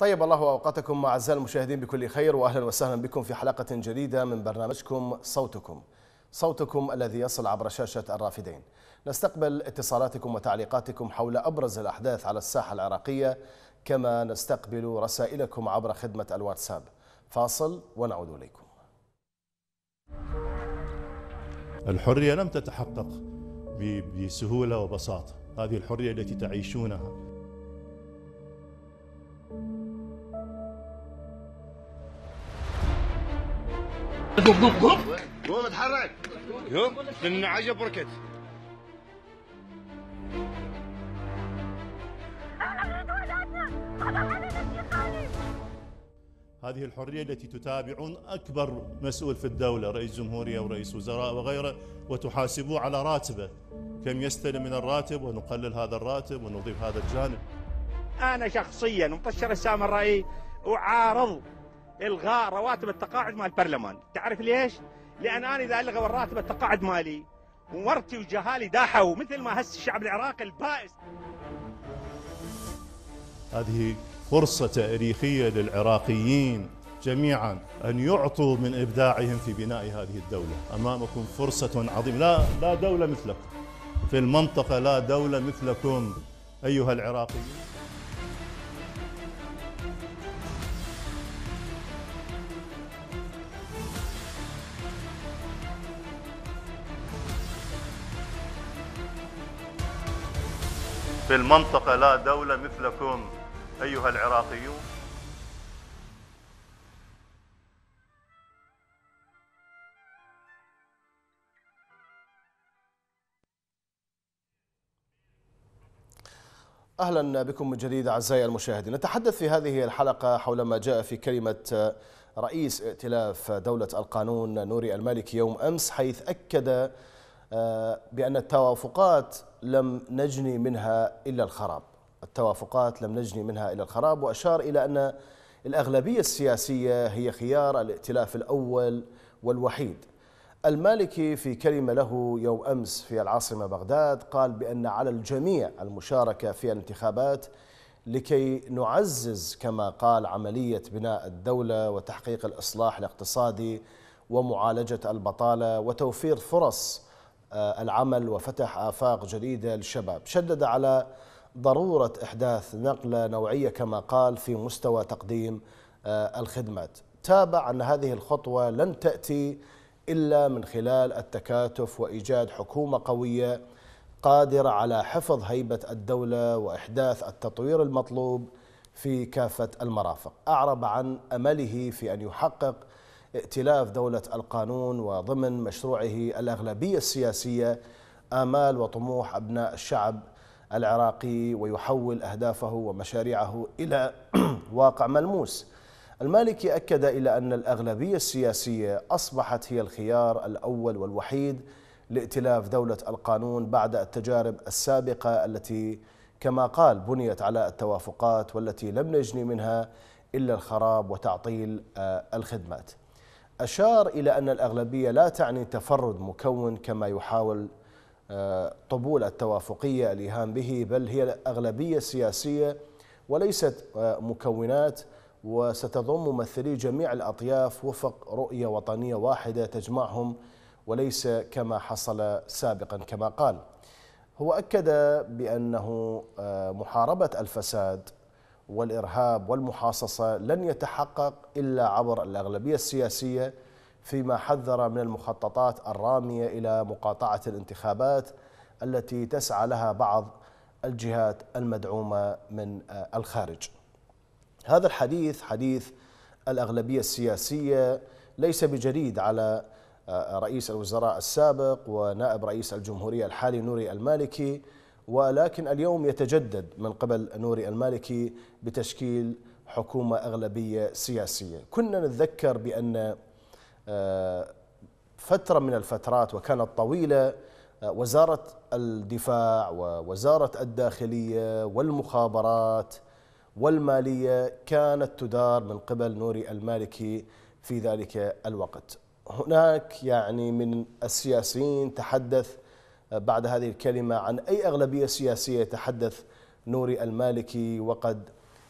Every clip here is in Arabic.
طيب الله أوقاتكم أعزائي المشاهدين بكل خير، وأهلا وسهلا بكم في حلقة جديدة من برنامجكم صوتكم الذي يصل عبر شاشة الرافدين. نستقبل اتصالاتكم وتعليقاتكم حول أبرز الأحداث على الساحة العراقية، كما نستقبل رسائلكم عبر خدمة الواتساب. فاصل ونعود إليكم. الحرية لم تتحقق بسهولة وبساطة، هذه الحرية التي تعيشونها. قوم اتحرك. قوم لأن عجب ركض. هذه الحرية التي تتابعون أكبر مسؤول في الدولة، رئيس جمهورية ورئيس وزراء وغيره، وتحاسبوه على راتبه، كم يستلم من الراتب، ونقلل هذا الراتب ونضيف هذا الجانب. أنا شخصيا مطشر السامرائي أعارض إلغاء رواتب التقاعد مال البرلمان. تعرف ليش؟ لأن أنا إذا ألغوا الراتب التقاعد مالي ومرتي وجهالي داحوا مثل ما هس الشعب العراقي البائس. هذه فرصة تاريخية للعراقيين جميعا أن يعطوا من إبداعهم في بناء هذه الدولة. أمامكم فرصة عظيمة، لا دولة مثلكم في المنطقة، لا دولة مثلكم أيها العراقيين. في المنطقة لا دولة مثلكم أيها العراقيون. أهلا بكم من جديد أعزائي المشاهدين. نتحدث في هذه الحلقة حول ما جاء في كلمة رئيس ائتلاف دولة القانون نوري المالكي يوم أمس، حيث أكد بأن التوافقات لم نجني منها إلا الخراب. وأشار إلى أن الأغلبية السياسية هي خيار الائتلاف الأول والوحيد. المالكي في كلمة له يوم أمس في العاصمة بغداد قال بأن على الجميع المشاركة في الانتخابات لكي نعزز كما قال عملية بناء الدولة وتحقيق الإصلاح الاقتصادي ومعالجة البطالة وتوفير فرص العمل وفتح آفاق جديدة للشباب. شدد على ضرورة إحداث نقلة نوعية كما قال في مستوى تقديم الخدمات. تابع أن هذه الخطوة لن تأتي إلا من خلال التكاتف وإيجاد حكومة قوية قادرة على حفظ هيبة الدولة وإحداث التطوير المطلوب في كافة المرافق. أعرب عن أمله في أن يحقق ائتلاف دولة القانون وضمن مشروعه الأغلبية السياسية آمال وطموح أبناء الشعب العراقي، ويحول أهدافه ومشاريعه إلى واقع ملموس. المالكي أكد إلى أن الأغلبية السياسية أصبحت هي الخيار الأول والوحيد لائتلاف دولة القانون بعد التجارب السابقة التي كما قال بنيت على التوافقات والتي لم نجني منها إلا الخراب وتعطيل الخدمات. أشار إلى أن الأغلبية لا تعني تفرد مكون كما يحاول قبول التوافقية الإيهام به، بل هي أغلبية سياسية وليست مكونات، وستضم ممثلي جميع الأطياف وفق رؤية وطنية واحدة تجمعهم وليس كما حصل سابقا كما قال. هو أكد بأنه محاربة الفساد والإرهاب والمحاصصة لن يتحقق إلا عبر الأغلبية السياسية، فيما حذر من المخططات الرامية إلى مقاطعة الانتخابات التي تسعى لها بعض الجهات المدعومة من الخارج. هذا الحديث حديث الأغلبية السياسية ليس بجديد على رئيس الوزراء السابق ونائب رئيس الجمهورية الحالي نوري المالكي، ولكن اليوم يتجدد من قبل نوري المالكي بتشكيل حكومة أغلبية سياسية. كنا نتذكر بأن فترة من الفترات وكانت طويلة وزارة الدفاع ووزارة الداخلية والمخابرات والمالية كانت تدار من قبل نوري المالكي في ذلك الوقت. هناك يعني من السياسيين تحدث بعد هذه الكلمة عن أي أغلبية سياسية يتحدث نوري المالكي، وقد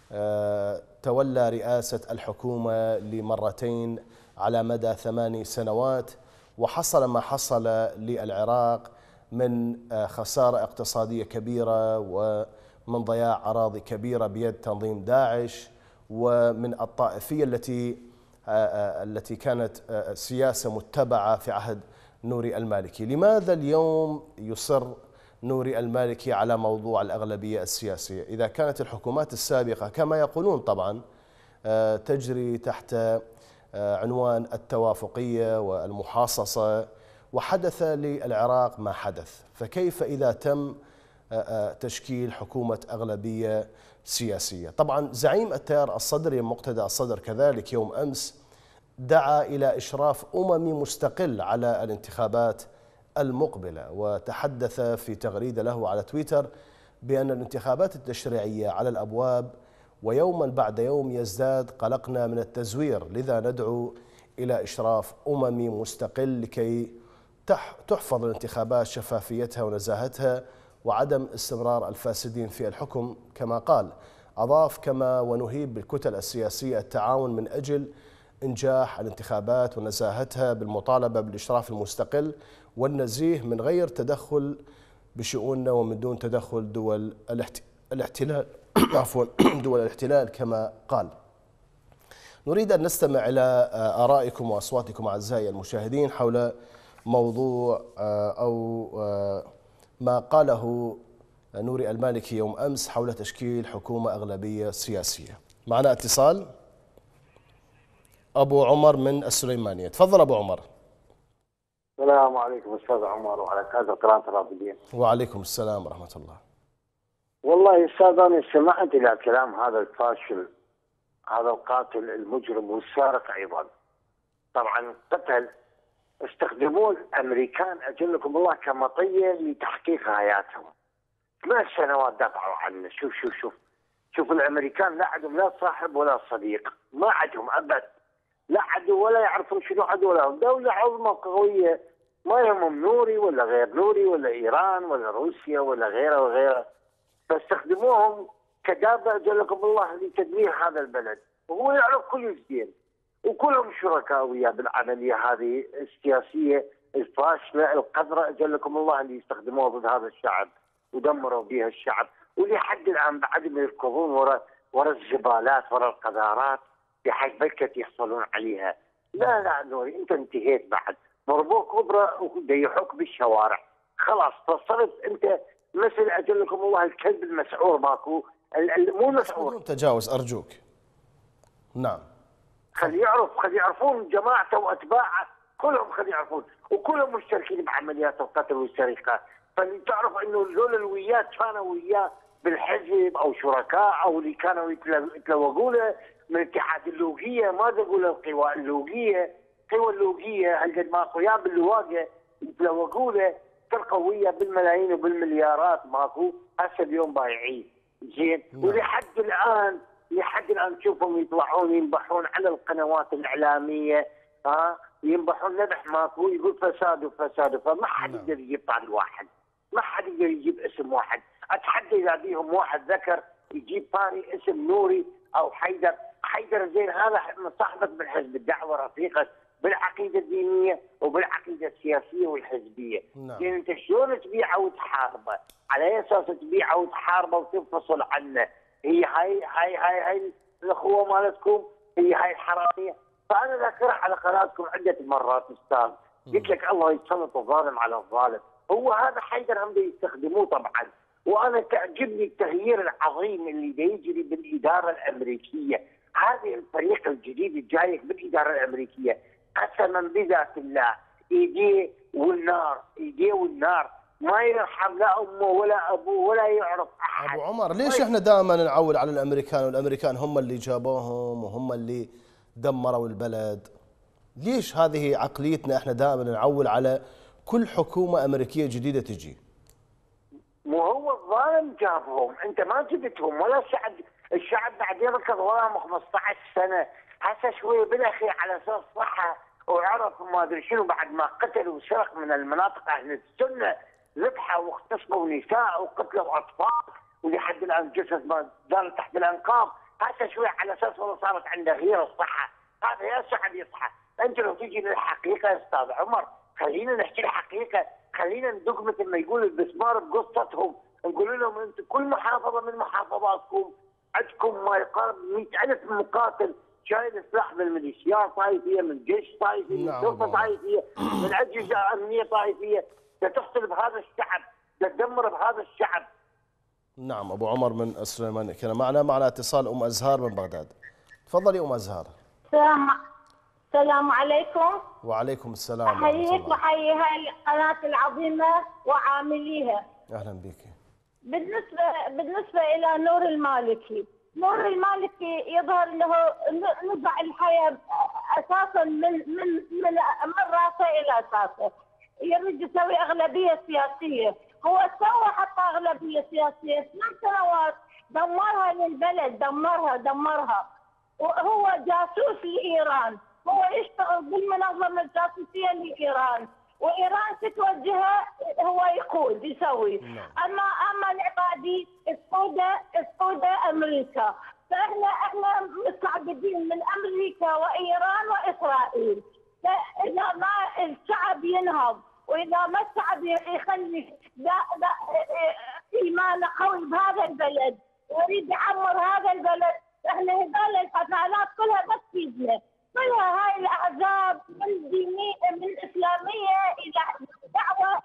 تولى رئاسة الحكومة لمرتين على مدى 8 سنوات، وحصل ما حصل للعراق من خسارة اقتصادية كبيرة ومن ضياع أراضي كبيرة بيد تنظيم داعش، ومن الطائفية التي كانت سياسة متبعة في عهد نوري المالكي. لماذا اليوم يصر نوري المالكي على موضوع الأغلبية السياسية إذا كانت الحكومات السابقة كما يقولون طبعا تجري تحت عنوان التوافقية والمحاصصة، وحدث للعراق ما حدث؟ فكيف إذا تم تشكيل حكومة أغلبية سياسية؟ طبعا زعيم التيار الصدري مقتدى الصدر كذلك يوم أمس دعا إلى إشراف أممي مستقل على الانتخابات المقبلة، وتحدث في تغريدة له على تويتر بأن الانتخابات التشريعية على الأبواب، ويوما بعد يوم يزداد قلقنا من التزوير، لذا ندعو إلى إشراف أممي مستقل لكي تحفظ الانتخابات شفافيتها ونزاهتها وعدم استمرار الفاسدين في الحكم كما قال. أضاف: كما ونهيب بالكتل السياسية التعاون من أجل إنجاح الانتخابات ونزاهتها بالمطالبة بالإشراف المستقل والنزيه من غير تدخل بشؤوننا ومن دون تدخل دول الاحتلال عفوا دول الاحتلال كما قال. نريد أن نستمع إلى آرائكم وأصواتكم أعزائي المشاهدين حول موضوع أو ما قاله نوري المالكي يوم أمس حول تشكيل حكومة أغلبية سياسية. معنا اتصال، أبو عمر من السليمانية. تفضل أبو عمر. السلام عليكم أستاذ عمر وعلى كافة قناة الرافدين. وعليكم السلام ورحمة الله. والله أستاذ أنا استمعت إلى كلام هذا الفاشل، هذا القاتل المجرم والسارق أيضا. طبعا قتل استخدموه الأمريكان أجلكم الله كمطية لتحقيق غاياتهم. 8 سنوات دافعوا عنه. شوف الأمريكان لا عندهم لا صاحب ولا صديق، ما عندهم أبد، لا عدو ولا يعرفون شنو عدو لهم. دولة عظمى قوية ما يهمهم نوري ولا غير نوري ولا إيران ولا روسيا ولا غيره وغيره، فاستخدموهم كدابة أجلكم الله لتدمير هذا البلد، وهو يعرف كل زين وكلهم شركاء وياه بالعملية هذه السياسية الفاشلة القذرة أجلكم الله اللي يستخدموها ضد هذا الشعب ودمروا بها الشعب، ولحد الآن بعدهم يركضون ورا الزبالات ورا القذارات بحيث بكت يحصلون عليها. لا نوري انت انتهيت بعد، مربوك ابره وديحوك بالشوارع، خلاص فصلت انت مثل اجلكم الله الكلب المسعور ماكو مو مسعور. بدون تجاوز ارجوك. نعم. خلي يعرفون جماعته واتباعه كلهم خلي يعرفون، وكلهم مشتركين بعمليات القتل والسرقه، فلتعرف انه هذول الويات كانوا وياه بالحزب او شركاء او اللي كانوا يتلوقوا له من اتحاد اللوقيه، ما تقول القوى اللوقيه، قوى اللوقيه هالقد ما اقوياء باللواقه يتلوقوا له كالقويه بالملايين وبالمليارات ماكو، هسه اليوم بايعين زين. ولحد الان تشوفهم يطلعون ينبحون على القنوات الاعلاميه، ينبحون نبح ماكو، يقول فساد، فما حد يقدر يجيب طاري واحد، ما حد يقدر يجيب اسم واحد. اتحدى اذا بيهم واحد ذكر يجيب طاري اسم نوري او حيدر زين، هذا صاحبك بالحزب، الدعوه رفيقك بالعقيده الدينيه وبالعقيده السياسيه والحزبيه. زين انت شلون تبيعه وتحاربه؟ على اي اساس تبيعه وتحاربه وتنفصل عنه؟ هي هاي الاخوه مالتكم، هي هاي الحراميه. فانا ذاكرها على قناتكم عده مرات استاذ، قلت لك الله يسلط الظالم على الظالم، هو هذا حيدر هم يستخدموه طبعا. وانا تعجبني التغيير العظيم اللي يجري بالاداره الامريكيه، هذه الفريق الجديد الجاي بالاداره الامريكيه قسما بذات الله ايديه والنار، ما يرحم لا امه ولا ابوه ولا يعرف احد. ابو عمر ليش احنا دائما نعول على الامريكان، والامريكان هم اللي جابوهم وهم اللي دمروا البلد؟ ليش هذه عقليتنا احنا دائما نعول على كل حكومه امريكيه جديده تجي؟ مو هو الظالم جابهم، انت ما جبتهم ولا الشعب بعد يركض وراهم 15 سنه، هسه شويه بالاخير على اساس صحه وعرف ما ادري شنو، بعد ما قتلوا وسرق من المناطق اهل السنه، ذبحوا واغتصبوا نساء وقتلوا اطفال، ولحد الان جثث ما زالت تحت الانقاض، هسه شوي على اساس والله صارت عنده غيره الصحه، هذا يا شعب يصحى. انت لو تيجي للحقيقه يا استاذ عمر، خلينا نحكي الحقيقه، خلينا ندق مثل ما يقول البسمار بقصتهم، نقول لهم انتم كل محافظه من محافظاتكم عندكم ما يقارب 100,000 مقاتل شايل سلاح من الميليشيات طائفيه، من جيش طائفي، من شرطه طائفيه، من اجهزه امنيه طائفيه، تحصل بهذا الشعب، تدمر بهذا الشعب. نعم ابو عمر من السليمانيه كان معنا اتصال ام ازهار من بغداد. تفضلي ام ازهار. السلام عليكم. وعليكم السلام. احييك واحيي هاي القناه العظيمه وعامليها. اهلا بك. بالنسبه الى نور المالكي، نور المالكي يظهر انه نزع الحياه اساسا من راسه الى اساسه، يريد يسوي اغلبيه سياسيه، هو سوى حتى اغلبيه سياسيه 8 سنوات دمرها للبلد، دمرها وهو جاسوس لايران، هو يشتغل بالمنظمه الجاسوسيه لايران، وايران تتوجهه هو يقود يسوي. اما العبادي اسقوده امريكا، فاحنا مستعبدين من امريكا وايران واسرائيل. اذا ما الشعب ينهض، واذا ما الشعب يخلي ايمانه قوي بهذا البلد ويريد يعمر هذا البلد، احنا هذول القتالات كلها بس تفيدنا، كلها هاي الاحزاب من دينيه من اسلاميه الى دعوه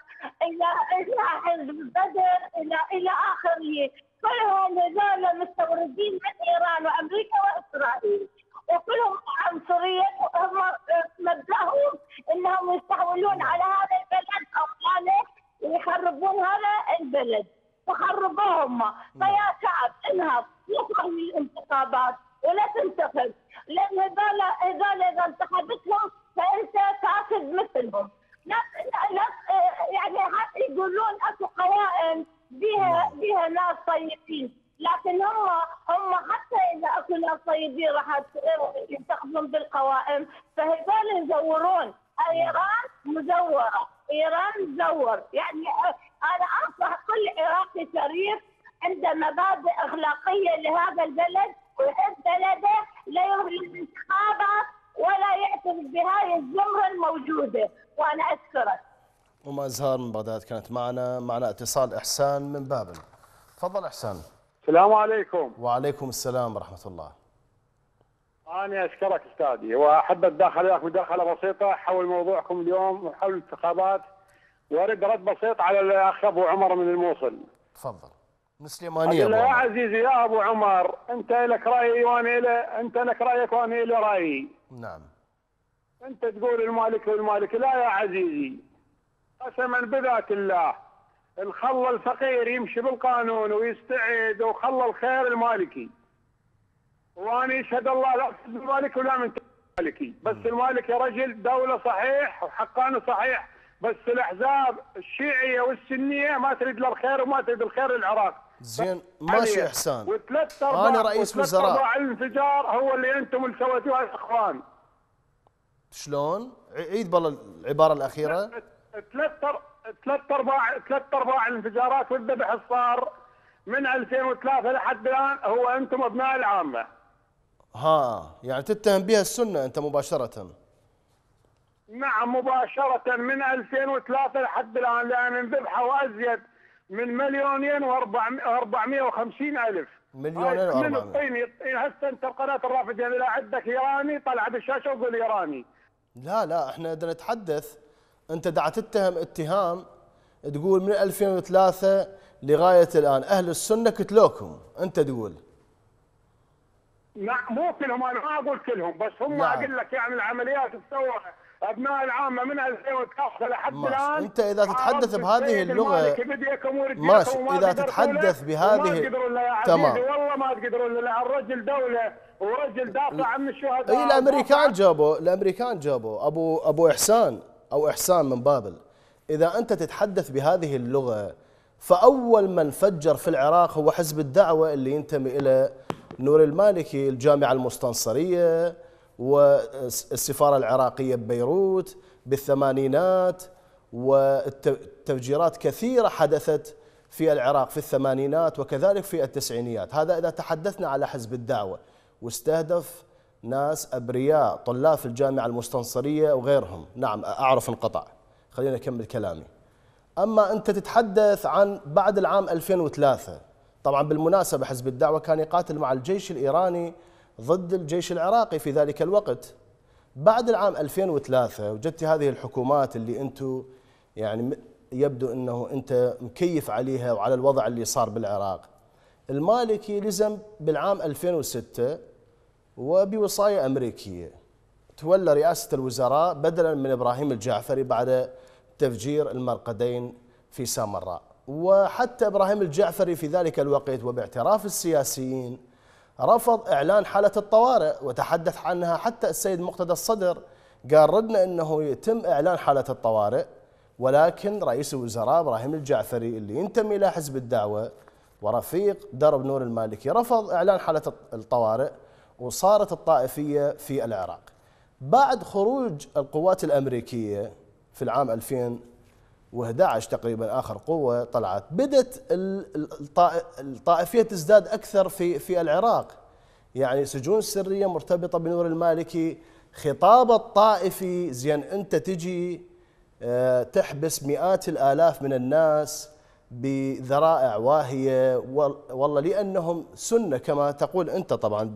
الى حزب بدر الى اخره، كلهم هذول مستوردين من ايران وامريكا واسرائيل، وكلهم عنصريين، وهم مبدأهم انهم يستحولون على هذا البلد امواله ويخربون هذا البلد، وخربوهم. فيا شعب انهض، يفرح للانتخابات ولا تنتخب، لان هذول اذا انتخبتهم فانت كاسد مثلهم. لا يعني حتى يقولون اكو قوائم بها ناس طيبين، لكن هم حتى اذا اكو ناس طيبين راح ينتخبون بالقوائم، فهذول يزورون. ايران مزوره، ايران مزور. يعني انا انصح كل عراقي شريف عنده مبادئ اخلاقيه لهذا البلد ويحب بلده لا يروح للانتخابات ولا يعترف بهاي الزمره الموجوده. وانا اشكرك. ام ازهار من بغداد كانت معنا اتصال احسان من بابل. تفضل احسان. السلام عليكم. وعليكم السلام ورحمه الله. أنا أشكرك أستاذي، وأحب أتدخل وياك مداخلة بسيطة حول موضوعكم اليوم حول الانتخابات، وأريد رد بسيط على الأخ أبو عمر من الموصل. تفضل. مسلمانية أبو عمر. يا عزيزي يا أبو عمر، أنت لك رأي وأنا أنت لك رأيك وأنا لي رأيي. نعم. أنت تقول المالك والمالك، لا يا عزيزي، قسما بذات الله الخل الفقير يمشي بالقانون ويستعد، وخل الخير المالكي. وانا يشهد الله لا من المالكي ولا من المالكي، بس المالكي رجل دوله صحيح وحقاني صحيح، بس الاحزاب الشيعيه والسنيه ما تريد له الخير وما تريد الخير للعراق. زين ماشي احسان. انا رئيس وزراء. ارباع الانفجار هو اللي انتم اللي سويتوها يا اخوان. شلون؟ عيد بالله العباره الاخيره. ثلاث ارباع الانفجارات والذبح صار من 2003 لحد الان هو انتم ابناء العامه. يعني تتهم بها السنه انت مباشره. نعم مباشره من 2003 لحد الان، لان انذبحوا ازيد من 2,450,000. 2,400,000. من الطين هسه انت قناه الرافدين اذا عندك ايراني طلع بالشاشه وقول ايراني. لا احنا بدنا نتحدث. انت دا تتهم اتهام تقول من 2003 لغايه الان اهل السنه قتلوكم، انت تقول. لا مو كلهم، انا ما اقول كلهم، بس هم اقول لك يعني العمليات تسوى ابناء العامه من 2003 لحد الان. انت اذا تتحدث بهذه اللغه ماشي، اذا تتحدث بهذه تمام والله ما تقدرون له، الرجل دوله ورجل دافع عن الشهداء. اي الامريكان جابوا ابو احسان او احسان من بابل. اذا انت تتحدث بهذه اللغه فاول من فجر في العراق هو حزب الدعوه اللي ينتمي الى نور المالكي، الجامعه المستنصريه والسفاره العراقيه ببيروت بالثمانينات، والتفجيرات كثيره حدثت في العراق في الثمانينات وكذلك في التسعينيات. هذا إذا تحدثنا على حزب الدعوة، واستهدف ناس أبرياء طلاب في الجامعة المستنصرية وغيرهم. نعم أعرف انقطع، خلينا أكمل كلامي. أما أنت تتحدث عن بعد العام 2003، طبعا بالمناسبة حزب الدعوة كان يقاتل مع الجيش الإيراني ضد الجيش العراقي في ذلك الوقت. بعد العام 2003 وجدت هذه الحكومات اللي أنتم يعني يبدو أنه أنت مكيف عليها وعلى الوضع اللي صار بالعراق. المالكي لزم بالعام 2006 وبوصاية أمريكية تولى رئاسة الوزراء بدلا من إبراهيم الجعفري بعد تفجير المرقدين في سامراء. وحتى إبراهيم الجعفري في ذلك الوقت وباعتراف السياسيين رفض إعلان حالة الطوارئ، وتحدث عنها حتى السيد مقتدى الصدر، قال ردنا أنه يتم إعلان حالة الطوارئ، ولكن رئيس الوزراء إبراهيم الجعفري اللي ينتمي إلى حزب الدعوة ورفيق درب نور المالكي رفض إعلان حالة الطوارئ، وصارت الطائفية في العراق. بعد خروج القوات الأمريكية في العام 2011 تقريبا آخر قوة طلعت، بدت الطائفية تزداد أكثر في العراق. يعني سجون سرية مرتبطة بنور المالكي، خطاب الطائفي. زين أنت تجي تحبس مئات الآلاف من الناس بذرائع واهية، والله لأنهم سنة كما تقول أنت طبعا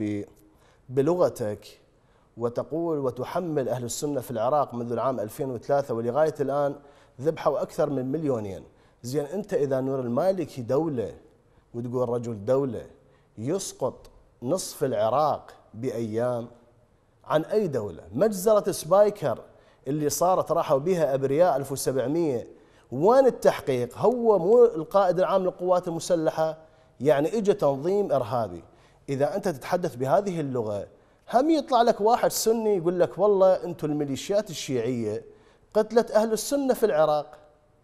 بلغتك، وتقول وتحمل أهل السنة في العراق منذ العام 2003 ولغاية الآن ذبحوا أكثر من 2,000,000. زين أنت إذا نور المالكي دولة وتقول رجل دولة يسقط نصف العراق بأيام، عن أي دولة؟ مجزرة سبايكر اللي صارت راحوا بها أبرياء 1700، وين التحقيق؟ هو مو القائد العام للقوات المسلحة؟ يعني إجا تنظيم إرهابي. إذا أنت تتحدث بهذه اللغة، هم يطلع لك واحد سني يقول لك والله أنتم الميليشيات الشيعية قتلت أهل السنة في العراق،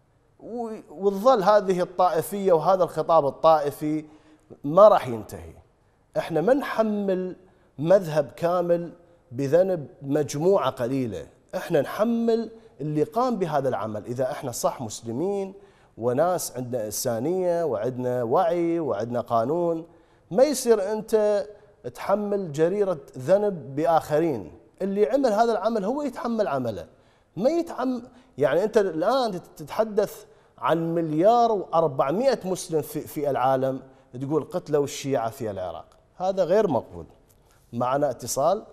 وتظل هذه الطائفية وهذا الخطاب الطائفي ما راح ينتهي. احنا ما نحمل مذهب كامل بذنب مجموعة قليلة، احنا نحمل اللي قام بهذا العمل. إذا احنا صح مسلمين وناس عندنا إنسانية وعندنا وعي وعندنا قانون، ما يصير أنت تحمل جريرة ذنب بآخرين. اللي عمل هذا العمل هو يتحمل عمله، ما يعني أنت الآن تتحدث عن 1,400,000,000 مسلم في العالم، تقول قتلوا الشيعة في العراق. هذا غير مقبول. معنا اتصال،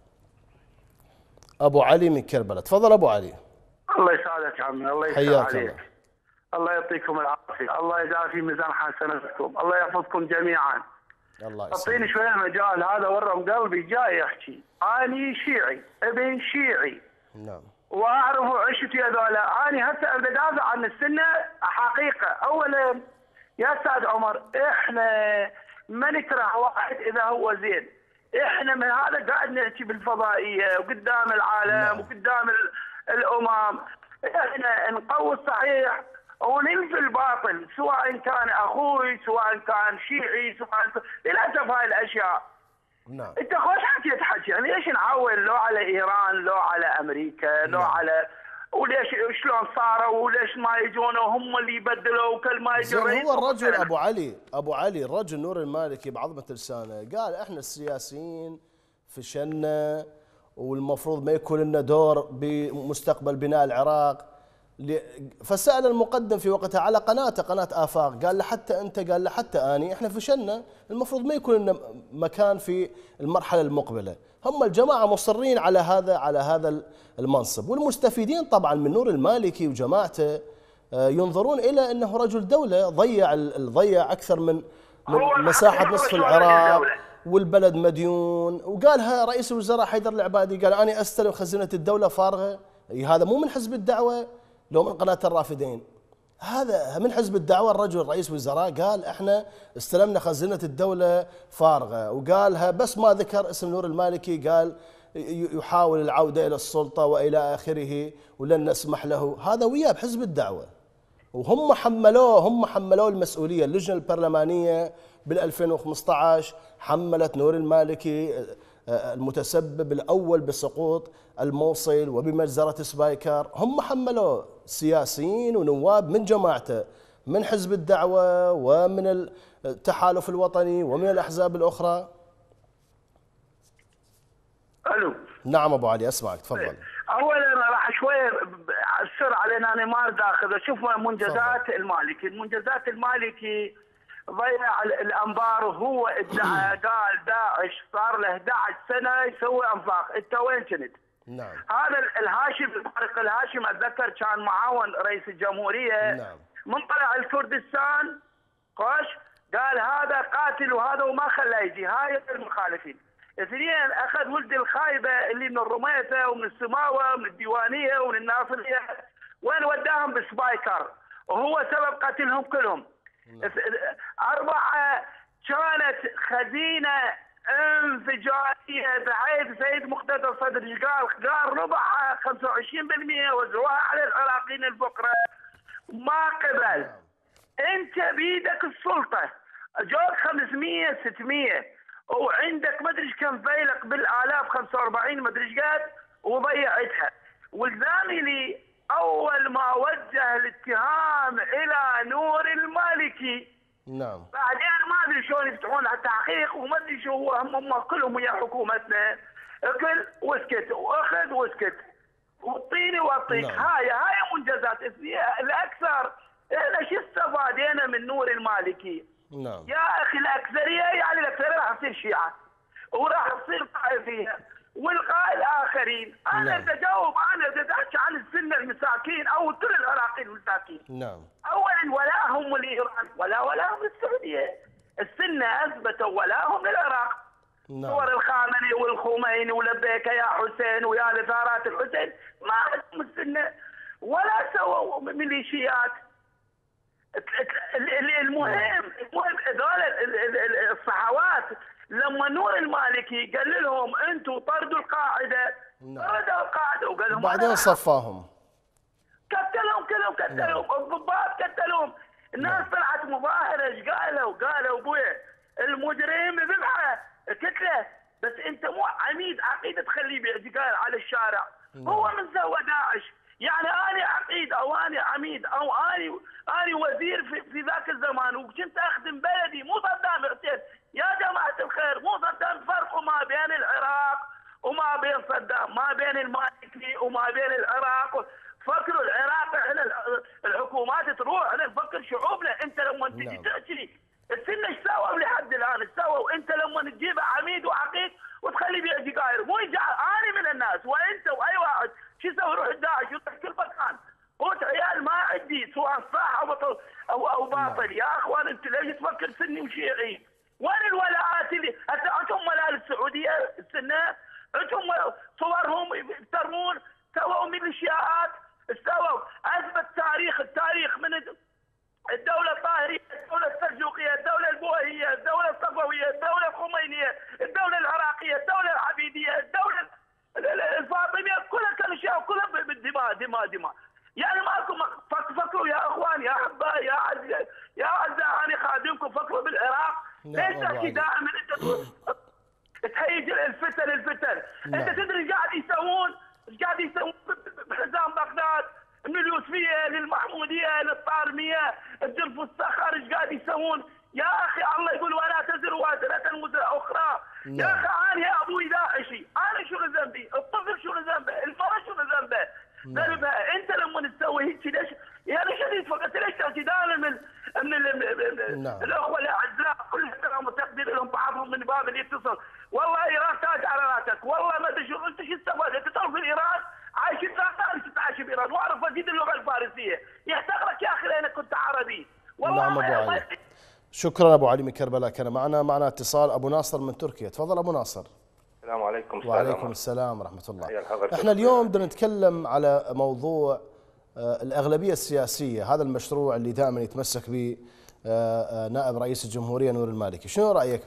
أبو علي من كربلاء. تفضل أبو علي. الله يسعدك عمي، الله يسعدك عليك، الله يعطيكم العافية، الله يجعل في ميزان حسناتكم، الله يحفظكم جميعا. الله اعطيني شوية مجال، هذا ورم قلبي جاي يحكي. أني شيعي، ابن شيعي. نعم. واعرف عشتي هذولا. اني هسه ابدا ادافع عن السنه حقيقه. اولا يا استاذ عمر، احنا ما نكره واحد اذا هو زين، احنا من هذا قاعد نحكي بالفضائيه وقدام العالم وقدام الامم، احنا نقوي الصحيح وننفي الباطل، سواء كان اخوي سواء كان شيعي سواء للاسف هاي الاشياء. نعم. انت خوش حكي يعني ليش نعول لو على ايران لو على امريكا لو على وليش شلون صاروا وليش ما يجون وهم اللي يبدلوا وكل ما يجي. هو الرجل ابو علي الرجل نور المالكي بعظمه لسانه قال احنا السياسيين فشلنا والمفروض ما يكون لنا دور بمستقبل بناء العراق. فسأل المقدم في وقتها على قناته قناة آفاق، قال له حتى أنت، قال له حتى أني، إحنا فشلنا، المفروض ما يكون لنا مكان في المرحلة المقبلة. هم الجماعة مصرين على هذا المنصب، والمستفيدين طبعا من نور المالكي وجماعته ينظرون إلى أنه رجل دولة ضيع أكثر من مساحة نصف العراق والبلد مديون. وقالها رئيس الوزراء حيدر العبادي، قال أنا أستلم خزينة الدولة فارغة. هذا مو من حزب الدعوة لو من قناة الرافدين، هذا من حزب الدعوة. الرجل رئيس وزراء قال احنا استلمنا خزينة الدولة فارغة، وقالها بس ما ذكر اسم نور المالكي، قال يحاول العودة إلى السلطة وإلى آخره ولن نسمح له. هذا وياه بحزب الدعوة، وهم حملوه المسؤولية. اللجنة البرلمانية بال2015 حملت نور المالكي المتسبب الأول بسقوط الموصل وبمجزرة سبايكر، هم حملوه سياسيين ونواب من جماعته. من حزب الدعوة ومن التحالف الوطني ومن الأحزاب الأخرى؟ الو. نعم أبو علي أسمعك، تفضل. اولا راح شويه السر علينا، انا ما اريد اخذ. شوف منجزات المالكي، المنجزات المالكي ضيع الانبار، وهو ادعى قال داعش صار له 11 سنه يسوي انفاق، انت وين كنت؟ نعم. هذا الهاشم طارق الهاشم اتذكر كان معاون رئيس الجمهوريه. نعم. من طلع الكردستان قاش قال هذا قاتل وهذا وما خلاه يجي. هاي المخالفين. اثنين اخذ ولد الخايبه اللي من الرميثه ومن السماوه ومن الديوانيه ومن الناصريه، وين وداهم بسبايكر وهو سبب قتلهم كلهم. أربعة كانت خزينة انفجارية بحيث سيد مقتدى الصدر قال ربعها 25% وزعوها على العراقيين الفقراء. ما قبل. انت بيدك السلطة، جوك 500 600 وعندك مدري كم فيلق بالالاف 45 مدري قد وضيعتها. والزاملي اول ما وجه الاتهام الى نور المالكي، نعم، بعدين ما ادري شلون يفتحون على التحقيق وما ادري شو هو، هم كلهم ويا حكومتنا اكل واسكت واخذ واسكت وطيني واعطيك. نعم. هاي منجزات الاكثر. احنا شو استفادينا من نور المالكي؟ نعم يا اخي الاكثريه، يعني الاكثريه راح تصير شيعه وراح تصير طائفيه والقاء الاخرين. انا بدي اجاوب، انا بدي احكي عن السنه المساكين او كل العراقيين المساكين. نعم. اولا ولاهم لايران ولاهم للسعوديه. السنه اثبتوا ولاهم للعراق. نعم. صور الخامنئي والخميني ولبيك يا حسين ويا لثارات الحسين ما عندهم السنه ولا سووا ميليشيات. المهم هذول الصحوات لما نور المالكي قال لهم انتم طردوا القاعده، طردوا القاعده وقال لهم بعدين صفاهم، قتلهم كلهم، قتلهم الضباط، قتلهم. الناس طلعت مظاهره، ايش قالوا ابويا المجرم ذبحه كتله، بس انت مو عميد عقيده تخليه باعتقال على الشارع. هو من سوى داعش؟ يعني انا عقيد او انا عميد او انا وزير في ذاك الزمان وكنت اخدم بلدي، مو صدام اغتيل. يا جماعه الخير، مو صدام، فرق ما بين العراق وما بين صدام، ما بين المالكي وما بين العراق. فكروا العراق احنا الحكومات تروح، احنا نفكر شعوبنا. انت لما تجي تحكي السنه ايش سووا لحد الان؟ ايش سووا؟ انت لما تجيب عميد وعقيد وتخليه بيعطي قاير، مو انا من الناس وانت واي واحد شو يسوي؟ يروح الداعش يطلع كل مكان. قلت عيال ما عندي سواء صح او باطل. يا اخوان انت ليش تفكر سني وشيعي؟ وين الولاءات اللي انتم ولاء السعوديه السنه؟ انتم صورهم يفترون، سووا ميليشيات، سووا اثبت التاريخ من الدولة الطاهرية، الدولة السلجوقية، الدولة البويهية، الدولة الصفوية، الدولة الخمينية، الدولة العراقية، الدولة العبيدية، الدولة الفاطمية، كلها كانوا شيعة وكلها بالدماء دماء. يعني ماكم فكروا يا اخوان يا احبائي يا اعزائي، انا خادمكم، فكروا بالعراق. ليش تحكي دائما انت تهيج الفتن؟ انت تدري ايش قاعد يسوون بحزام بغداد، من اليوسفيه للمحموديه للطارميه الجرف الصخر، ايش قاعد يسوون؟ يا اخي الله يقول ولا تزر وازره وزر اخرى. يا اخي انا يا ابوي داعشي، انا شو ذنبي؟ الطفل شو ذنبه؟ المراه شو ذنبه؟ ذنبها انت لما تسوي هيك ليش؟ يعني شديد فقط ليش تاتي دائما من الاخوه الاعزاء كل احترام وتقدير لهم بعضهم من باب الاتصال. والله ايران تاج على راسك، والله ما ادري شو انت شو استفاد؟ انت تعرف ايران عايشين عايش بايران واعرف ازيد اللغه الفارسيه، يحتقرك يا اخي لانك كنت عربي. والله نعم ابو علي. شكرا ابو علي من كربلاء. كان معنا اتصال ابو ناصر من تركيا. تفضل ابو ناصر. السلام عليكم. وعليكم السلام ورحمه الله. احنا اليوم بدنا نتكلم على موضوع الاغلبيه السياسيه، هذا المشروع اللي دائما يتمسك به نائب رئيس الجمهوريه نور المالكي. شنو رايك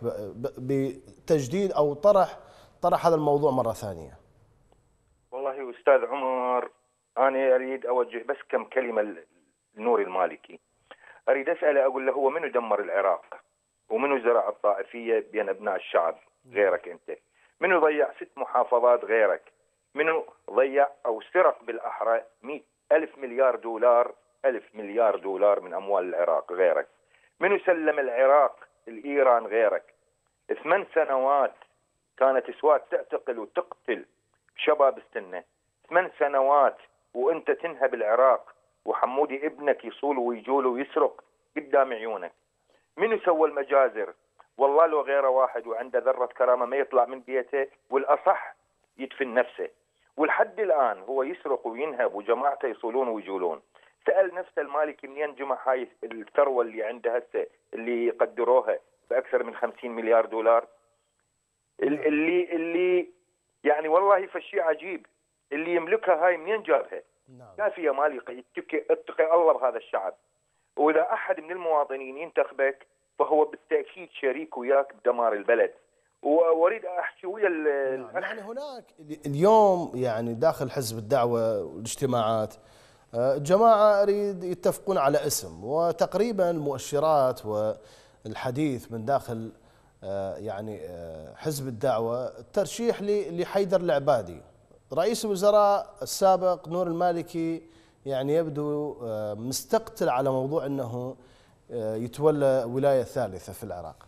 بتجديد او طرح هذا الموضوع مره ثانيه؟ والله استاذ عمر، انا اريد اوجه بس كم كلمه لنور المالكي. اريد اساله، اقول له هو منو دمر العراق؟ ومنو زرع الطائفيه بين ابناء الشعب غيرك انت؟ منو ضيع 6 محافظات غيرك؟ منو ضيع او سرق بالاحرى 100,000 مليار دولار ألف مليار دولار من أموال العراق غيرك. منو سلم العراق الإيران غيرك. 8 سنوات كانت سواد تعتقل وتقتل شباب السنة، 8 سنوات وانت تنهب العراق وحمودي ابنك يصول ويجول ويسرق قدام عيونك. منو سوى المجازر؟ والله لو غيره واحد وعنده ذرة كرامة ما يطلع من بيته، والأصح يدفن نفسه. ولحد الآن هو يسرق وينهب وجماعته يصولون ويجولون. سأل نفسه المالكي منين جمع هاي الثروة اللي عنده هسه اللي قدروها بأكثر من 50 مليار دولار؟ اللي يعني والله فشي عجيب، اللي يملكها هاي منين جابها؟ كافي يا مالكي اتقي الله بهذا الشعب. وإذا أحد من المواطنين ينتخبك فهو بالتأكيد شريك وياك بدمار البلد. واريد احكي ويا يعني هناك اليوم يعني داخل حزب الدعوه والاجتماعات جماعه اريد يتفقون على اسم، وتقريبا المؤشرات والحديث من داخل يعني حزب الدعوه الترشيح لحيدر العبادي. رئيس الوزراء السابق نور المالكي يعني يبدو مستقتل على موضوع انه يتولى ولايه ثالثه في العراق.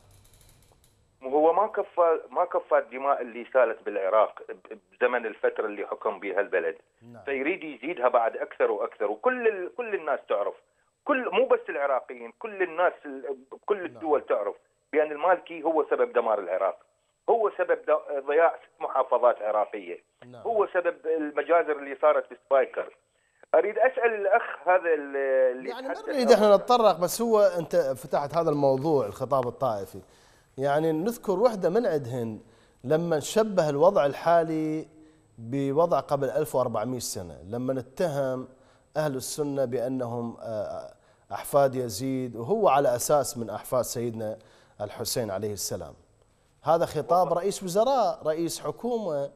وهو ما كفى الدماء اللي سالت بالعراق بزمن الفتره اللي حكم بها البلد. نعم. فيريد يزيدها بعد اكثر واكثر، وكل الناس تعرف، مو بس العراقيين، كل الناس كل الدول تعرف بان المالكي هو سبب دمار العراق، هو سبب ضياع 6 محافظات عراقيه. نعم. هو سبب المجازر اللي صارت في سبايكر. اريد اسال الاخ هذا اللي يعني ما نريد احنا نتطرق، بس هو انت فتحت هذا الموضوع الخطاب الطائفي. يعني نذكر وحده من عندهن لما شبه الوضع الحالي بوضع قبل 1400 سنه، لما اتهم اهل السنه بانهم احفاد يزيد وهو على اساس من احفاد سيدنا الحسين عليه السلام. هذا خطاب رئيس وزراء، رئيس حكومه،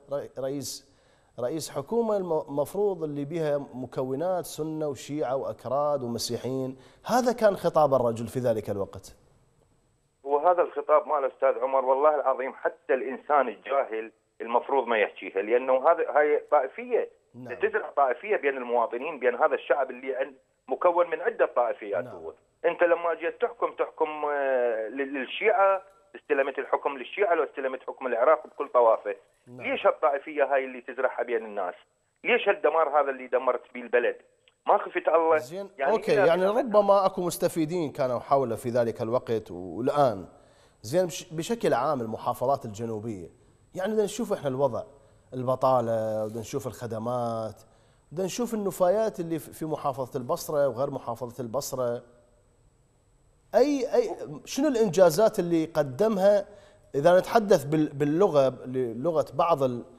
رئيس حكومه المفروض اللي بها مكونات سنه وشيعه واكراد ومسيحيين. هذا كان خطاب الرجل في ذلك الوقت. وهذا الخطاب مال الاستاذ عمر والله العظيم حتى الانسان الجاهل المفروض ما يحكيها، لانه هاي طائفيه. نعم. تزرع طائفيه بين المواطنين، بين هذا الشعب اللي مكون من عده طائفيات. نعم. انت لما جيت تحكم للشيعه، استلمت الحكم للشيعه، لو استلمت حكم العراق بكل طوافه. نعم. ليش هالطائفيه هاي اللي تزرعها بين الناس؟ ليش هالدمار هذا اللي دمرت به البلد؟ ما خفت الله. زين يعني اوكي، يعني ربما اكو مستفيدين كانوا حوله في ذلك الوقت والان. زين بشكل عام المحافظات الجنوبيه، يعني بدنا نشوف احنا الوضع، البطاله، بدنا نشوف الخدمات، بدنا نشوف النفايات اللي في محافظه البصره وغير محافظه البصره. اي شنو الانجازات اللي قدمها؟ اذا نتحدث بلغه بعض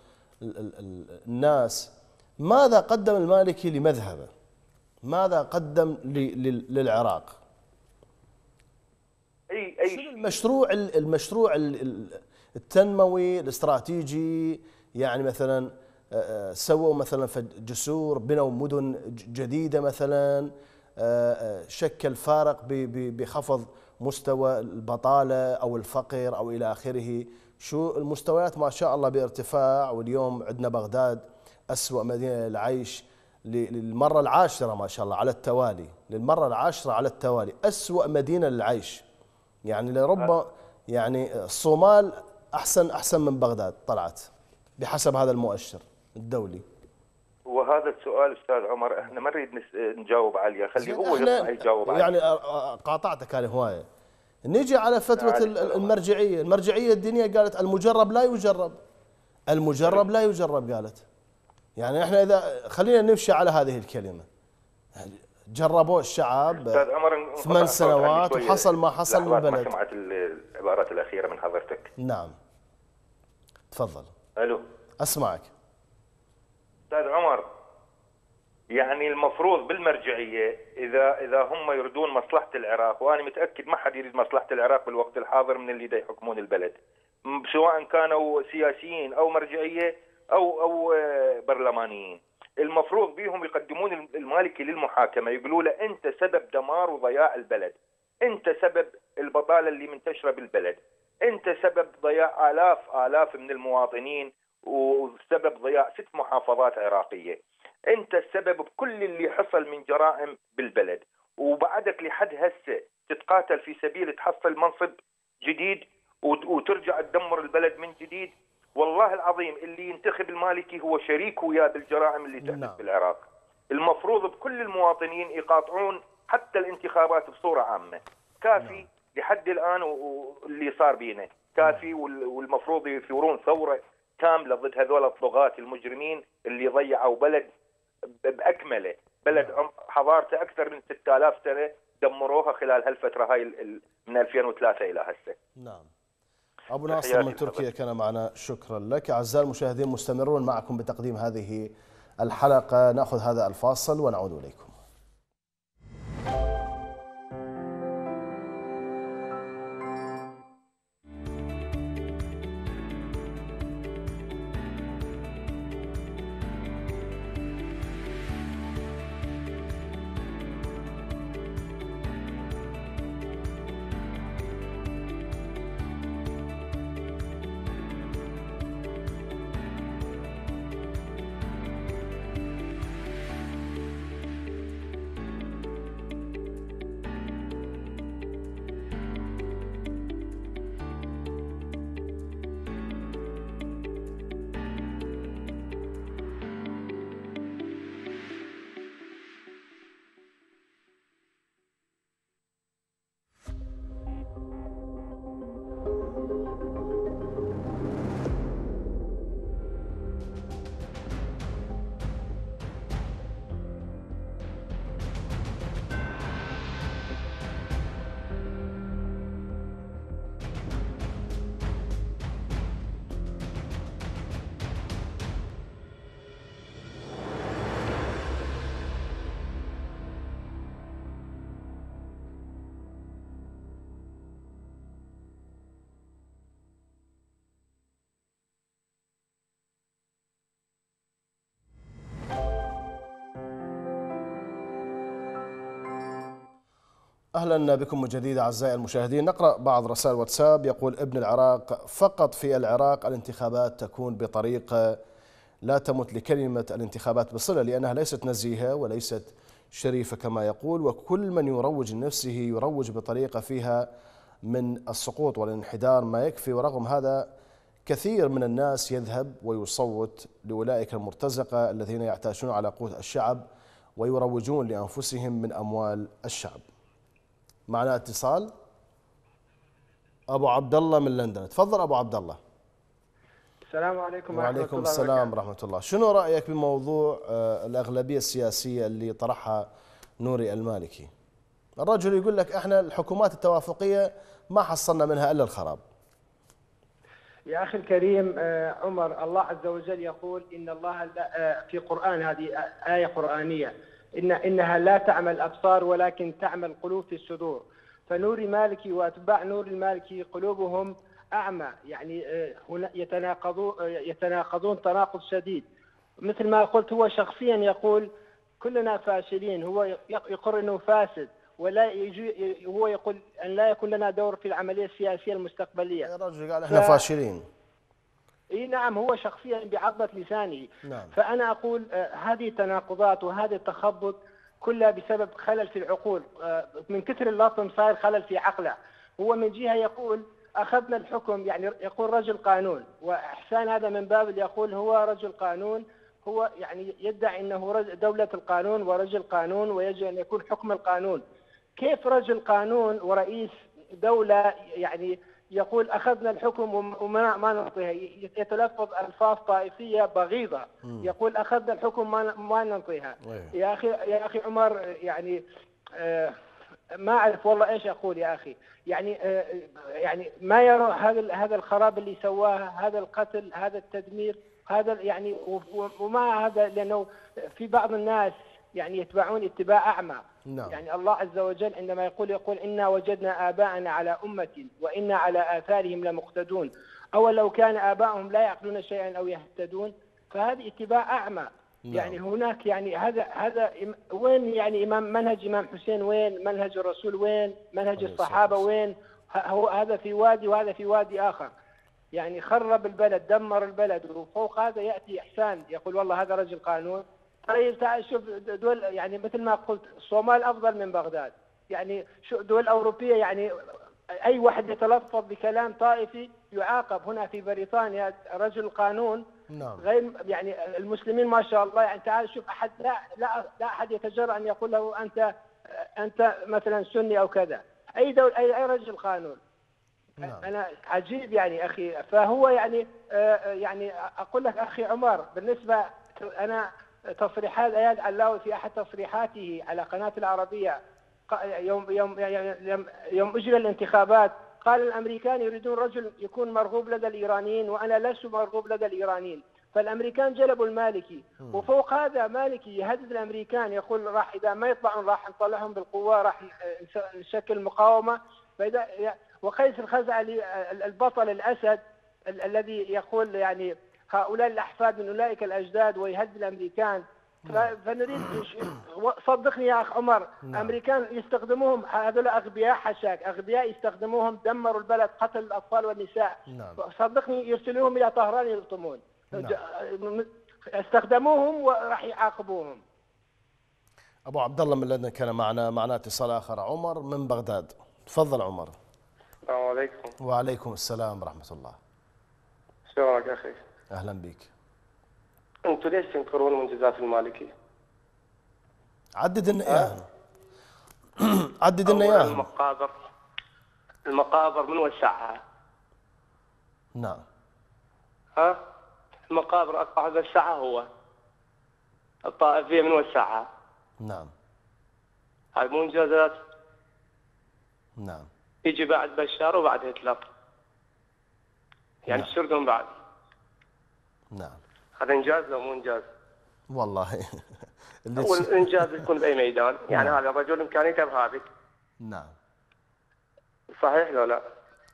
الناس، ماذا قدم المالكي لمذهبه؟ ماذا قدم للعراق؟ شنو المشروع التنموي الاستراتيجي؟ يعني مثلا سووا مثلا جسور، بنوا مدن جديده مثلا، شكل فارق بخفض مستوى البطاله او الفقر او الى اخره. شو المستويات ما شاء الله بارتفاع، واليوم عندنا بغداد أسوأ مدينه للعيش للمرة العاشرة ما شاء الله على التوالي، للمرة العاشرة على التوالي أسوأ مدينة للعيش. يعني لربما يعني الصومال أحسن من بغداد طلعت بحسب هذا المؤشر الدولي. وهذا السؤال أستاذ عمر احنا ما نريد نجاوب عليه، خليه هو يطلع يجاوب عليه. يعني قاطعتك أنا هواية. نيجي على فتوى المرجعية الدينية قالت المجرب لا يجرب، المجرب لا يجرب قالت. يعني احنا اذا خلينا نمشي على هذه الكلمه، جربوا الشعب 8 سنوات وحصل ما حصل للبلد. ما سمعت العبارات الاخيره من حضرتك. نعم تفضل. الو اسمعك. استاذ عمر، يعني المفروض بالمرجعيه اذا هم يريدون مصلحه العراق، وانا متاكد ما حد يريد مصلحه العراق بالوقت الحاضر من اللي يحكمون البلد، سواء كانوا سياسيين او مرجعيه او برلمانيين. المفروض بيهم يقدمون المالكي للمحاكمه، يقولوا له انت سبب دمار وضياع البلد، انت سبب البطاله اللي منتشره بالبلد، انت سبب ضياع آلاف من المواطنين وسبب ضياع 6 محافظات عراقيه. انت السبب بكل اللي حصل من جرائم بالبلد، وبعدك لحد هسه تتقاتل في سبيل تحصل منصب جديد وترجع تدمر البلد من جديد. والله العظيم اللي ينتخب المالكي هو شريك وياه بالجرائم اللي تحدث بالعراق. المفروض بكل المواطنين يقاطعون حتى الانتخابات بصورة عامة. كافي لحد الآن واللي صار بينا كافي، والمفروض يثورون ثورة كاملة ضد هذول الطغاة المجرمين اللي ضيعوا بلد بأكمله، بلد حضارته أكثر من 6000 سنة دمروها خلال هالفترة هاي من 2003 إلى هسه. نعم. أبو ناصر من تركيا كان معنا، شكرا لك. أعزائي المشاهدين مستمرون معكم بتقديم هذه الحلقة، نأخذ هذا الفاصل ونعود إليكم. أهلا بكم من جديد أعزائي المشاهدين. نقرأ بعض رسائل واتساب. يقول ابن العراق: فقط في العراق الانتخابات تكون بطريقة لا تمت لكلمة الانتخابات بصلة، لأنها ليست نزيهة وليست شريفة كما يقول، وكل من يروج لنفسه يروج بطريقة فيها من السقوط والانحدار ما يكفي. ورغم هذا كثير من الناس يذهب ويصوت لأولئك المرتزقة الذين يعتاشون على قوت الشعب ويروجون لأنفسهم من أموال الشعب. معنا اتصال. أبو عبد الله من لندن، تفضل أبو عبد الله. السلام عليكم. وعليكم السلام ورحمة الله. شنو رأيك بموضوع الأغلبية السياسية اللي طرحها نوري المالكي؟ الرجل يقول لك احنا الحكومات التوافقية ما حصلنا منها إلا الخراب. يا أخي الكريم عمر، الله عز وجل يقول إن الله في قرآن، هذه آية قرآنية، إنها لا تعمى الأبصار ولكن تعمى القلوب في الصدور. فنوري مالكي وأتباع نوري المالكي قلوبهم أعمى، يعني يتناقضون تناقض شديد. مثل ما قلت، هو شخصيا يقول كلنا فاشلين، هو يقر أنه فاسد، ولا هو يقول أن لا يكون لنا دور في العملية السياسية المستقبلية. يا رجل قال احنا فاشلين. اي نعم، هو شخصيا بعضة لسانه. نعم. فأنا أقول هذه التناقضات وهذا التخبط كلها بسبب خلل في العقول، من كثر اللطم صار خلل في عقله. هو من جهة يقول أخذنا الحكم، يعني يقول رجل قانون، وإحسان هذا من باب يقول هو رجل قانون، هو يعني يدعي أنه دولة القانون ورجل قانون ويجب أن يكون حكم القانون. كيف رجل قانون ورئيس دولة يعني يقول أخذنا الحكم وما نعطيها؟ يتلفظ ألفاظ طائفية بغيضة. يقول أخذنا الحكم ما نعطيها. يا أخي عمر، يعني ما أعرف والله إيش أقول يا أخي. يعني ما يرى هذا الخراب اللي سواه، هذا القتل، هذا التدمير، هذا يعني وما هذا، لأنه في بعض الناس يعني يتبعون اتباع أعمى. نعم. يعني الله عز وجل عندما يقول إنا وجدنا آباءنا على أمة وإنا على آثارهم لمقتدون، أو لو كان آباؤهم لا يعقلون شيئا أو يهتدون، فهذا اتباع أعمى. نعم. يعني هناك يعني هذا وين يعني منهج إمام حسين، وين منهج الرسول، وين منهج الصحابة، وين هذا في وادي وهذا في وادي آخر. يعني خرب البلد، دمر البلد، وفوق هذا يأتي إحسان يقول والله هذا رجل قانون. شوف دول يعني مثل ما قلت الصومال افضل من بغداد، يعني شو دول اوروبيه يعني اي واحد يتلفظ بكلام طائفي يعاقب. هنا في بريطانيا رجل قانون نعم. غير يعني المسلمين ما شاء الله، يعني تعال شوف احد لا احد يتجرأ ان يقول له انت مثلا سني او كذا. اي رجل قانون. نعم. انا عجيب يعني اخي. فهو يعني اقول لك اخي عمر، بالنسبه انا تصريحات اياد علاوي في احد تصريحاته على قناه العربيه يوم اجرى الانتخابات قال الامريكان يريدون رجل يكون مرغوب لدى الايرانيين وانا لست مرغوب لدى الايرانيين. فالامريكان جلبوا المالكي، وفوق هذا مالكي يهدد الامريكان يقول راح اذا ما يطلعون راح نطلعهم بالقوه، راح نشكل مقاومه. فاذا وقيس الخزعلي البطل الاسد الذي يقول يعني هؤلاء الاحفاد من اولئك الاجداد ويهدد الامريكان. فنريد صدقني يا اخ عمر، الامريكان يستخدموهم هذول اغبياء، حشاك اغبياء يستخدموهم، دمروا البلد، قتل الاطفال والنساء. صدقني يرسلوهم الى طهران يلطمون. استخدموهم وراح يعاقبوهم. ابو عبد الله من لدن كان معنا اتصال اخر، عمر من بغداد. تفضل عمر. السلام عليكم. وعليكم السلام ورحمه الله. شلونك اخي؟ اهلا بك. انتم ليش تنكرون منجزات المالكي؟ عدد لنا اياها. عدد لنا اياها. المقابر من وسعها؟ نعم. المقابر اكبر واحد وسعها هو. الطائفيه من وسعها؟ نعم. هاي مو انجازات؟ نعم. يجي بعد بشار وبعد هتلر. يعني نعم. تشردون بعد. نعم. هذا انجاز لو مو انجاز؟ والله والانجاز يكون باي ميدان، يعني هذا الرجل امكانيته بهذه. نعم. صحيح لو لا؟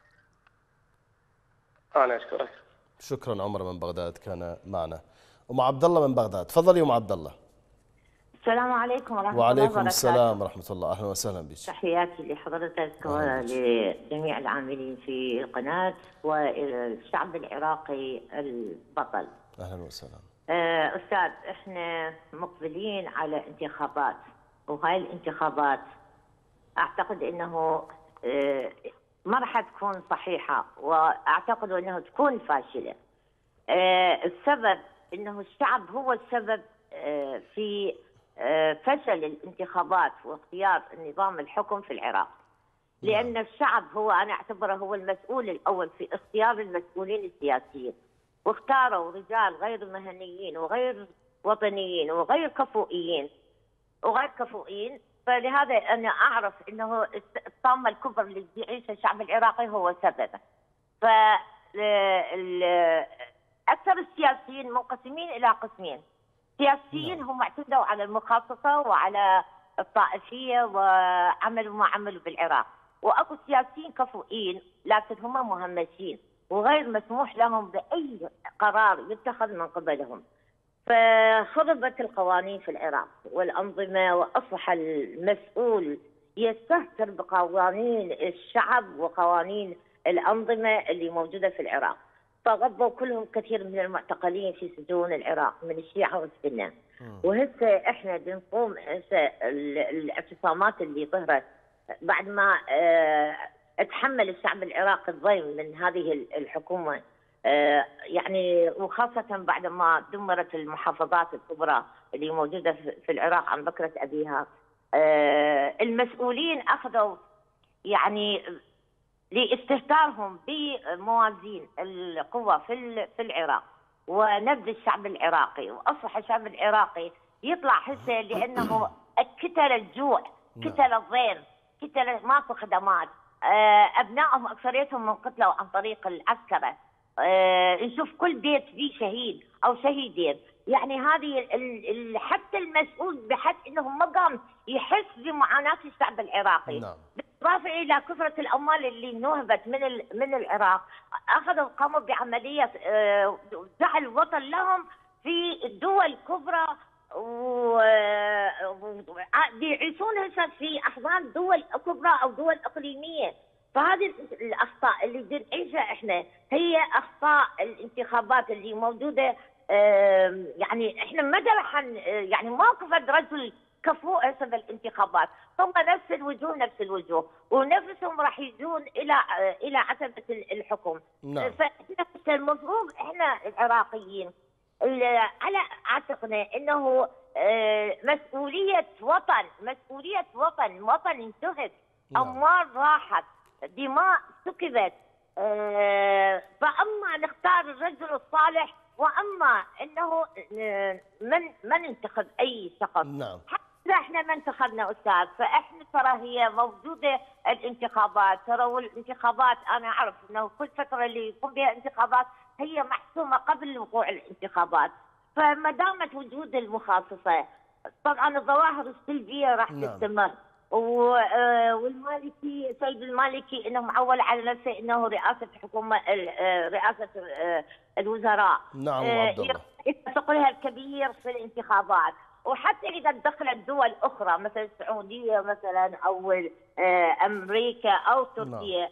انا اشكرك. شكرا عمر من بغداد كان معنا. ام عبد الله من بغداد، تفضلي يا ام عبد الله. السلام عليكم ورحمه الله وبركاته. وعليكم السلام ورحمه الله، اهلا وسهلا بك. تحياتي لحضرتك ولجميع العاملين في القناه والشعب العراقي البطل. اهلا وسهلا. استاذ، احنا مقبلين على انتخابات، وهاي الانتخابات اعتقد انه ما راح تكون صحيحه، واعتقد انه تكون فاشله. السبب انه الشعب هو السبب في فشل الانتخابات واختيار نظام الحكم في العراق. لان الشعب هو، انا اعتبره هو المسؤول الاول في اختيار المسؤولين السياسيين، واختاروا رجال غير مهنيين وغير وطنيين وغير كفؤيين. فلهذا انا اعرف انه الطامه الكبرى اللي يعيشها الشعب العراقي هو سببه. ف اكثر السياسيين منقسمين الى قسمين. سياسيين هم اعتمدوا على المخصصه وعلى الطائفيه وعملوا ما عملوا بالعراق، واكو سياسيين كفؤين لكن هم مهمشين وغير مسموح لهم باي قرار يتخذ من قبلهم. فخربت القوانين في العراق والانظمه، واصبح المسؤول يستهتر بقوانين الشعب وقوانين الانظمه اللي موجوده في العراق. فغضوا كلهم كثير من المعتقلين في سجون العراق من الشيعه والسنه. وهسه احنا بنقوم الاعتصامات اللي ظهرت بعد ما اتحمل الشعب العراقي الضيم من هذه الحكومه، يعني وخاصه بعد ما دمرت المحافظات الكبرى اللي موجوده في العراق عن بكره ابيها. المسؤولين اخذوا يعني لاستهتارهم بموازين القوى في العراق ونبذ الشعب العراقي، واصبح الشعب العراقي يطلع هسه لانه كتل الجوع، كتل الضيم، كتل ماكو خدمات. ابنائهم اكثريتهم انقتلوا عن طريق العسكره. نشوف كل بيت فيه شهيد او شهيدين. يعني هذه حتى المسؤول بحد انه ما قام يحس بمعاناه الشعب العراقي. نعم. بالإضافة إلى كثرة الأموال اللي نهبت من العراق، قاموا بعملية جعل وطن لهم في الدول الكبرى، وبيعيشون هسه في أحضان دول كبرى أو دول إقليمية. فهذه الأخطاء اللي بنعيشها إحنا هي أخطاء الانتخابات اللي موجودة يعني احنا ما راح يعني ماكو فد رجل كفؤ هسه بالانتخابات، هم نفس الوجوه نفس الوجوه ونفسهم راح يجون الى عتبه الحكم. نعم. فاحنا المفروض احنا العراقيين على اعتقنا انه مسؤوليه وطن انتهت، اموال راحت، دماء سكبت، فاما نختار الرجل الصالح واما انه ما ننتخب اي شخص. نعم. حتى احنا ما انتخبنا استاذ، فاحنا ترى هي موجوده الانتخابات، ترى والانتخابات انا اعرف انه كل فتره اللي يقوم بها انتخابات هي محسومه قبل وقوع الانتخابات، فما دامت وجود المخصصه طبعا الظواهر السلبيه راح تستمر. والمالكي سيد المالكي انه معول على نفسه انه رئاسه رئاسه الوزراء. نعم عبد الله. ثقلها الكبير في الانتخابات، وحتى اذا دخلت دول اخرى مثل السعوديه مثلا او امريكا او تركيا،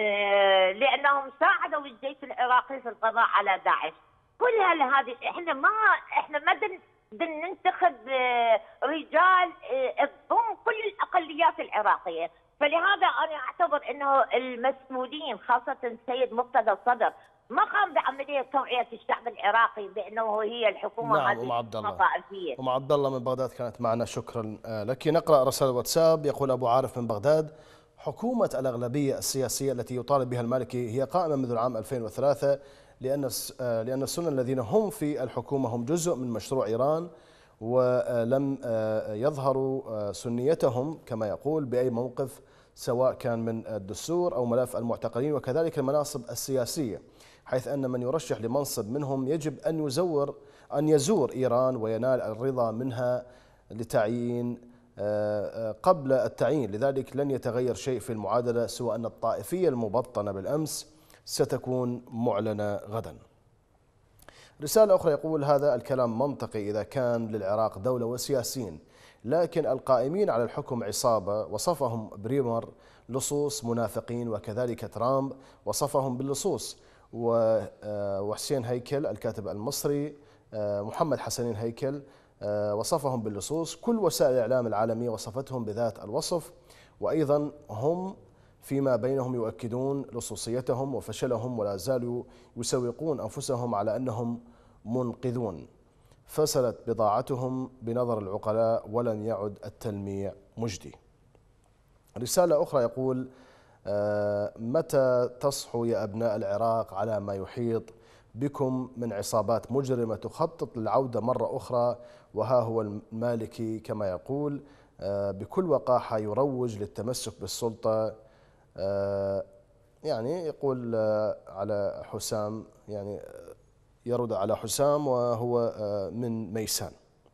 لانهم ساعدوا الجيش العراقي في القضاء على داعش. كل هذه احنا ما ننتخب رجال تضم كل الاقليات العراقيه، فلهذا انا اعتبر انه المسؤولين خاصه السيد مقتدى الصدر ما قام بعمليه توعيه الشعب العراقي بانه هي الحكومه. نعم ام عبد الله. ام عبد الله من بغداد كانت معنا، شكرا لك. نقرا رسائل واتساب. يقول ابو عارف من بغداد: حكومه الاغلبيه السياسيه التي يطالب بها المالكي هي قائمه منذ العام 2003 لأن السنة الذين هم في الحكومة هم جزء من مشروع إيران، ولم يظهروا سنيتهم كما يقول بأي موقف، سواء كان من الدستور أو ملف المعتقلين وكذلك المناصب السياسية، حيث أن من يرشح لمنصب منهم يجب أن يزور إيران وينال الرضا منها لتعيين قبل التعيين. لذلك لن يتغير شيء في المعادلة سوى أن الطائفية المبطنة بالأمس ستكون معلنة غدا. رسالة أخرى يقول: هذا الكلام منطقي إذا كان للعراق دولة وسياسيين، لكن القائمين على الحكم عصابة، وصفهم بريمر لصوص منافقين، وكذلك ترامب وصفهم باللصوص، وحسين هيكل الكاتب المصري محمد حسنين هيكل وصفهم باللصوص. كل وسائل الإعلام العالمية وصفتهم بذات الوصف، وأيضا هم فيما بينهم يؤكدون لصوصيتهم وفشلهم، ولا زالوا يسوقون أنفسهم على أنهم منقذون. فسلت بضاعتهم بنظر العقلاء ولن يعد التلميع مجدي. رسالة أخرى يقول: متى تصحوا يا أبناء العراق على ما يحيط بكم من عصابات مجرمة تخطط للعودة مرة أخرى؟ وها هو المالكي كما يقول بكل وقاحة يروج للتمسك بالسلطة. يعني يقول على حسام، يعني يرد على حسام وهو من ميسان.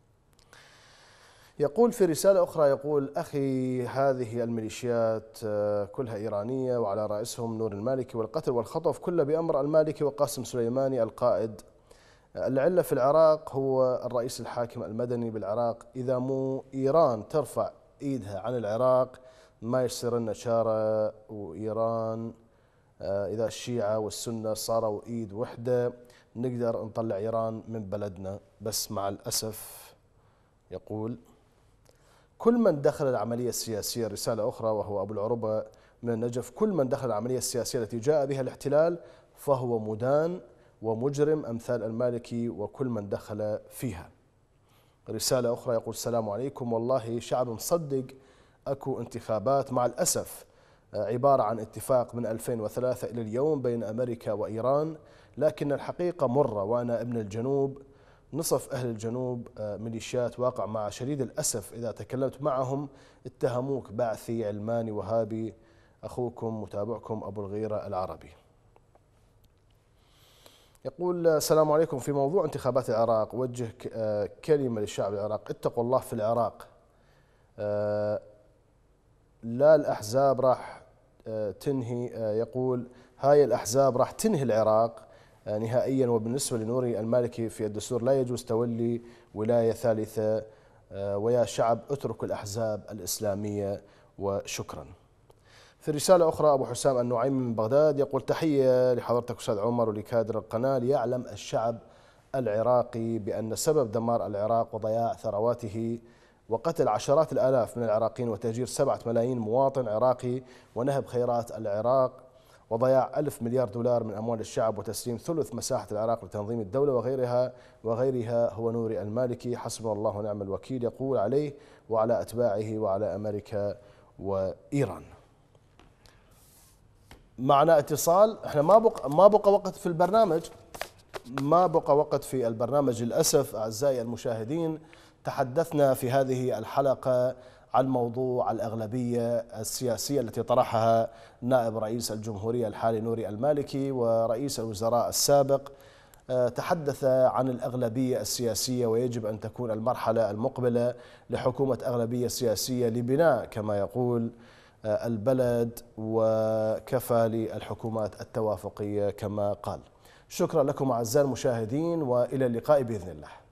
يقول في رسالة أخرى يقول: أخي هذه الميليشيات كلها إيرانية وعلى رأسهم نور المالكي، والقتل والخطف كله بأمر المالكي وقاسم سليماني القائد. العلة في العراق هو الرئيس الحاكم المدني بالعراق. إذا مو إيران ترفع إيدها عن العراق ما يصير لنا شارة، وإيران إذا الشيعة والسنة صاروا إيد وحدة نقدر نطلع إيران من بلدنا. بس مع الأسف يقول كل من دخل العملية السياسية، رسالة أخرى وهو أبو العروبة من النجف: كل من دخل العملية السياسية التي جاء بها الاحتلال فهو مدان ومجرم أمثال المالكي وكل من دخل فيها. رسالة أخرى يقول: السلام عليكم، والله شعب مصدق أكو انتخابات، مع الأسف عبارة عن اتفاق من 2003 إلى اليوم بين أمريكا وإيران، لكن الحقيقة مرة، وأنا ابن الجنوب، نصف أهل الجنوب ميليشيات، واقع مع شديد الأسف إذا تكلمت معهم اتهموك بعثي علماني وهابي. أخوكم متابعكم أبو الغيرة العربي. يقول: السلام عليكم، في موضوع انتخابات العراق وجه كلمة للشعب العراق: اتقوا الله في العراق، لا الأحزاب راح تنهي. يقول: هاي الأحزاب راح تنهي العراق نهائيا. وبالنسبة لنوري المالكي في الدستور لا يجوز تولي ولاية ثالثة، ويا شعب اتركوا الأحزاب الإسلامية وشكرا. في رسالة أخرى أبو حسام النعيمي من بغداد يقول: تحية لحضرتك أستاذ عمر ولكادر القناة، ليعلم الشعب العراقي بأن سبب دمار العراق وضياع ثرواته وقتل عشرات الآلاف من العراقيين وتهجير 7 ملايين مواطن عراقي ونهب خيرات العراق وضياع 1000 مليار دولار من أموال الشعب وتسليم ثلث مساحة العراق لتنظيم الدولة وغيرها هو نوري المالكي حسبنا الله ونعم الوكيل، يقول عليه وعلى أتباعه وعلى أمريكا وإيران. معنا اتصال. احنا ما بقى وقت في البرنامج، للأسف. أعزائي المشاهدين، تحدثنا في هذه الحلقة عن موضوع الأغلبية السياسية التي طرحها نائب رئيس الجمهورية الحالي نوري المالكي ورئيس الوزراء السابق. تحدث عن الأغلبية السياسية ويجب أن تكون المرحلة المقبلة لحكومة أغلبية سياسية لبناء كما يقول البلد، وكفى للحكومات التوافقية كما قال. شكرا لكم أعزائي المشاهدين، وإلى اللقاء بإذن الله.